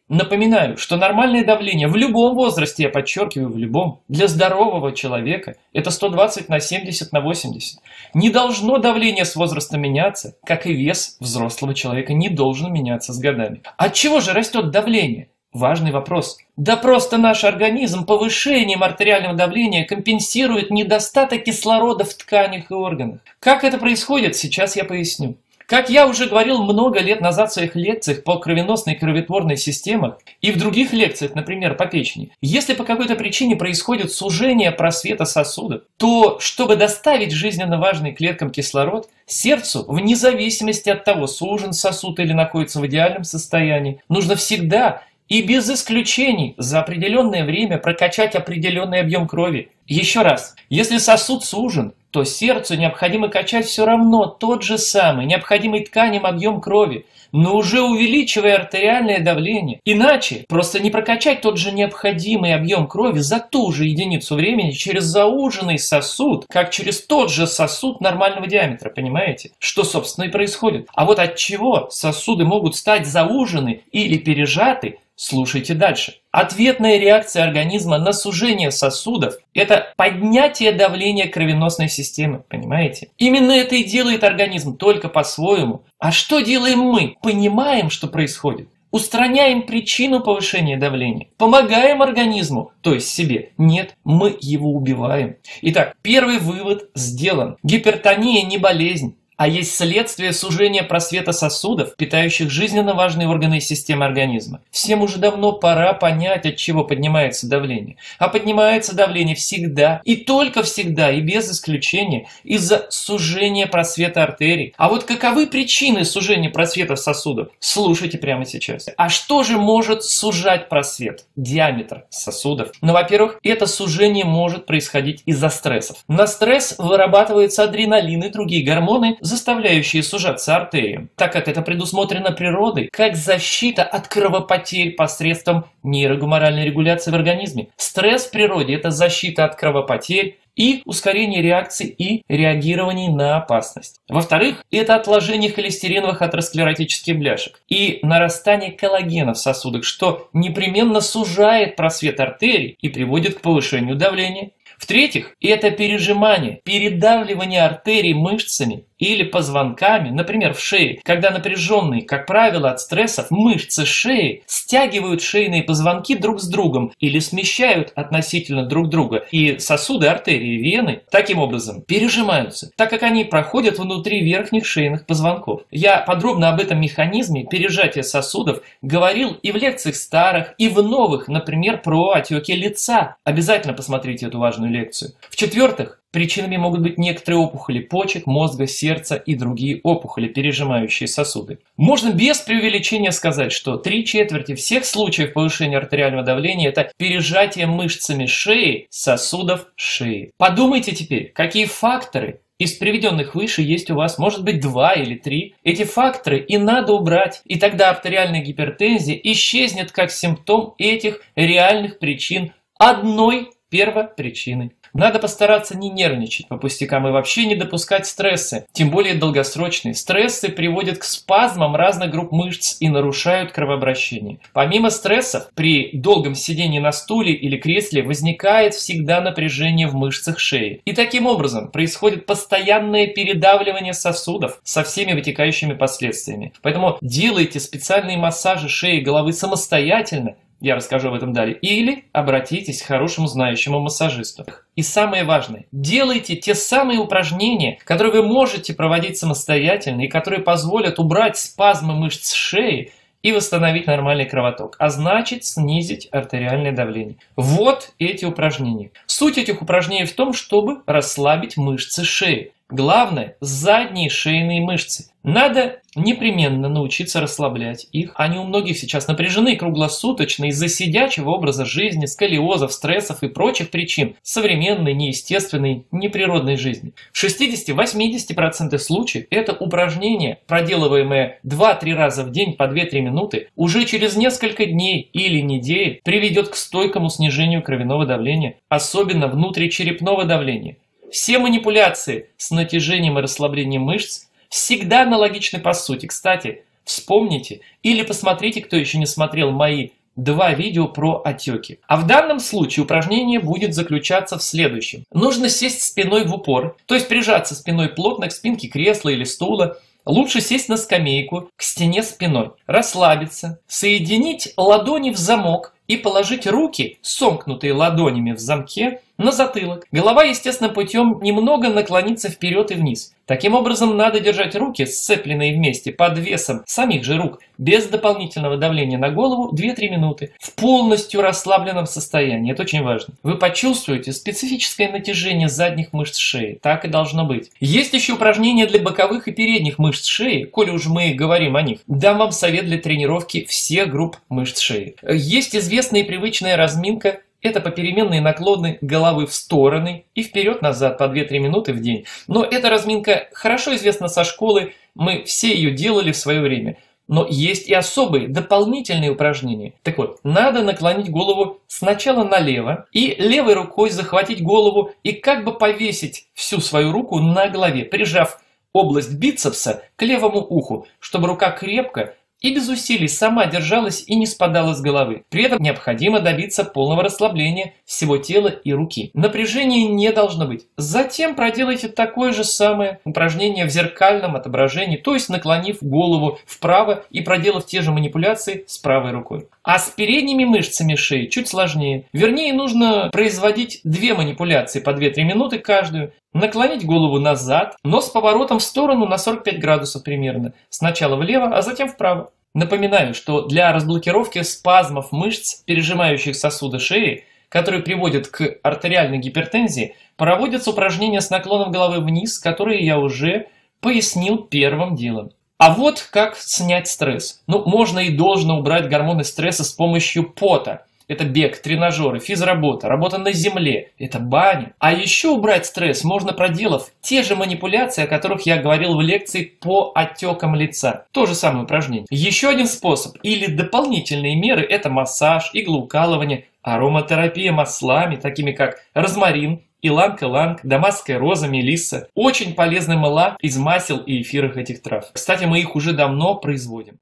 Напоминаю, что нормальное давление в любом возрасте, я подчеркиваю, в любом, для здорового человека это 120 на 70 на 80. Не должно давление с возрастом меняться, как и вес взрослого человека не должен меняться с годами. От чего же растет давление? Важный вопрос. Да просто наш организм повышением артериального давления компенсирует недостаток кислорода в тканях и органах. Как это происходит, сейчас я поясню. Как я уже говорил много лет назад в своих лекциях по кровеносной и кроветворной системах и в других лекциях, например, по печени, если по какой-то причине происходит сужение просвета сосудов, то, чтобы доставить жизненно важный клеткам кислород, сердцу, вне зависимости от того, сужен сосуд или находится в идеальном состоянии, нужно всегда и без исключений за определенное время прокачать определенный объем крови. Еще раз, если сосуд сужен, то сердцу необходимо качать все равно тот же самый, необходимый тканям объем крови, но уже увеличивая артериальное давление. Иначе просто не прокачать тот же необходимый объем крови за ту же единицу времени через зауженный сосуд, как через тот же сосуд нормального диаметра, понимаете? Что, собственно, и происходит. А вот от чего сосуды могут стать заужены или пережаты, слушайте дальше. Ответная реакция организма на сужение сосудов – это поднятие давления кровеносной системы, понимаете? Именно это и делает организм, только по-своему. А что делаем мы? Понимаем, что происходит. Устраняем причину повышения давления. Помогаем организму, то есть себе. Нет, мы его убиваем. Итак, первый вывод сделан. Гипертония не болезнь, а есть следствие сужения просвета сосудов, питающих жизненно важные органы и системы организма. Всем уже давно пора понять, от чего поднимается давление. А поднимается давление всегда, и только всегда, и без исключения, из-за сужения просвета артерий. А вот каковы причины сужения просветов сосудов? Слушайте прямо сейчас. А что же может сужать просвет? Диаметр сосудов. Ну, во-первых, это сужение может происходить из-за стрессов. На стресс вырабатываются адреналин и другие гормоны, заставляющие сужаться артериям, так как это предусмотрено природой, как защита от кровопотерь посредством нейрогуморальной регуляции в организме. Стресс в природе – это защита от кровопотерь и ускорение реакций и реагирований на опасность. Во-вторых, это отложение холестериновых атеросклеротических бляшек и нарастание коллагена в сосудах, что непременно сужает просвет артерий и приводит к повышению давления. В-третьих, это пережимание, передавливание артерий мышцами или позвонками, например, в шее, когда напряженные, как правило, от стрессов, мышцы шеи стягивают шейные позвонки друг с другом или смещают относительно друг друга, и сосуды, артерии, вены таким образом пережимаются, так как они проходят внутри верхних шейных позвонков. Я подробно об этом механизме пережатия сосудов говорил и в лекциях старых, и в новых, например, про отеки лица. Обязательно посмотрите эту важную лекцию. В-четвертых, причинами могут быть некоторые опухоли почек, мозга, сердца и другие опухоли, пережимающие сосуды. Можно без преувеличения сказать, что 3/4 всех случаев повышения артериального давления – это пережатие мышцами шеи сосудов шеи. Подумайте теперь, какие факторы из приведенных выше есть у вас, может быть 2 или 3. Эти факторы и надо убрать, и тогда артериальная гипертензия исчезнет как симптом этих реальных причин одной первопричины. Надо постараться не нервничать по пустякам и вообще не допускать стрессы, тем более долгосрочные. Стрессы приводят к спазмам разных групп мышц и нарушают кровообращение. Помимо стрессов, при долгом сидении на стуле или кресле возникает всегда напряжение в мышцах шеи. И таким образом происходит постоянное передавливание сосудов со всеми вытекающими последствиями. Поэтому делайте специальные массажи шеи и головы самостоятельно, я расскажу об этом далее. Или обратитесь к хорошему знающему массажисту. И самое важное, делайте те самые упражнения, которые вы можете проводить самостоятельно и которые позволят убрать спазмы мышц шеи и восстановить нормальный кровоток, а значит снизить артериальное давление. Вот эти упражнения. Суть этих упражнений в том, чтобы расслабить мышцы шеи. Главное – задние шейные мышцы. Надо непременно научиться расслаблять их. Они у многих сейчас напряжены круглосуточно из-за сидячего образа жизни, сколиозов, стрессов и прочих причин современной, неестественной, неприродной жизни. В 60-80% случаев это упражнение, проделываемое 2-3 раза в день по 2-3 минуты, уже через несколько дней или недель приведет к стойкому снижению кровяного давления, особенно внутричерепного давления. Все манипуляции с натяжением и расслаблением мышц всегда аналогичны по сути. Кстати, Вспомните или посмотрите, кто еще не смотрел мои 2 видео про отеки. А в данном случае упражнение будет заключаться в следующем. Нужно сесть спиной в упор, то есть прижаться спиной плотно к спинке кресла или стула. Лучше сесть на скамейку, к стене спиной, расслабиться, соединить ладони в замок и положить руки, сомкнутые ладонями в замке, на затылок. Голова естественным путем немного наклонится вперед и вниз. Таким образом, надо держать руки, сцепленные вместе под весом самих же рук, без дополнительного давления на голову 2-3 минуты, в полностью расслабленном состоянии. Это очень важно. Вы почувствуете специфическое натяжение задних мышц шеи. Так и должно быть. Есть еще упражнения для боковых и передних мышц шеи. Коли уж мы говорим о них, дам вам совет для тренировки всех групп мышц шеи. Есть известная и привычная разминка. Это попеременные наклоны головы в стороны и вперед-назад по 2-3 минуты в день. Но эта разминка хорошо известна со школы, мы все ее делали в свое время. Но есть и особые дополнительные упражнения. Так вот, надо наклонить голову сначала налево и левой рукой захватить голову и как бы повесить всю свою руку на голове, прижав область бицепса к левому уху, чтобы рука крепко и без усилий сама держалась и не спадала с головы. При этом необходимо добиться полного расслабления всего тела и руки. Напряжения не должно быть. Затем проделайте такое же самое упражнение в зеркальном отображении, то есть наклонив голову вправо и проделав те же манипуляции с правой рукой. А с передними мышцами шеи чуть сложнее. Вернее, нужно производить 2 манипуляции по 2-3 минуты каждую. Наклонить голову назад, но с поворотом в сторону на 45 градусов примерно. Сначала влево, а затем вправо. Напоминаю, что для разблокировки спазмов мышц, пережимающих сосуды шеи, которые приводят к артериальной гипертензии, проводятся упражнения с наклоном головы вниз, которые я уже пояснил первым делом. А вот как снять стресс. Можно и должно убрать гормоны стресса с помощью пота. Это бег, тренажеры, физработа, работа на земле, это баня. А еще убрать стресс можно, проделав те же манипуляции, о которых я говорил в лекции по отекам лица. То же самое упражнение. Еще один способ или дополнительные меры – это массаж, иглоукалывание, ароматерапия маслами, такими как розмарин, иланг-иланг, дамасская роза, мелисса. Очень полезны мыла из масел и эфиров этих трав. Кстати, мы их уже давно производим.